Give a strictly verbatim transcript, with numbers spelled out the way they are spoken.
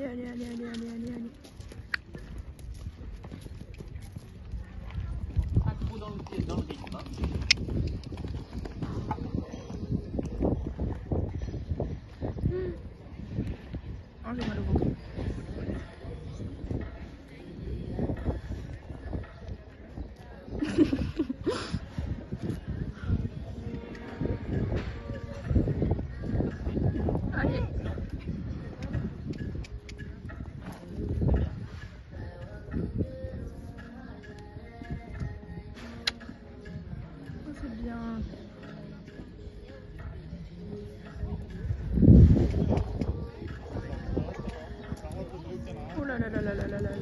allez, allez, allez, allez, allez, allez, allez. Pas trop dans le, dans le rythme. Hein. Oh, j'ai mal au ventre. Allez. Oh, c'est bien. Oh là là là là là là là.